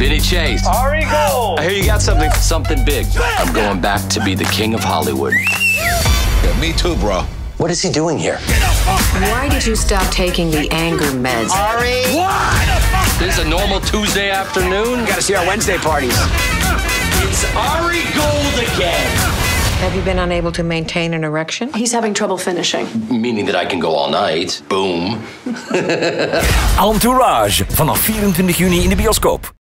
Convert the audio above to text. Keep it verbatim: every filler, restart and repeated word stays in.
Vinny Chase. Ari Gold. I hear you got something, something big. I'm going back to be the king of Hollywood. Yeah, me too, bro. What is he doing here? Why did you stop taking the anger meds? Ari. What? This is a normal Tuesday afternoon? Gotta see our Wednesday parties. It's Ari Gold again. Have you been unable to maintain an erection? He's having trouble finishing. Meaning that I can go all night. Boom. Entourage, vanaf vierentwintig juni in de bioscoop.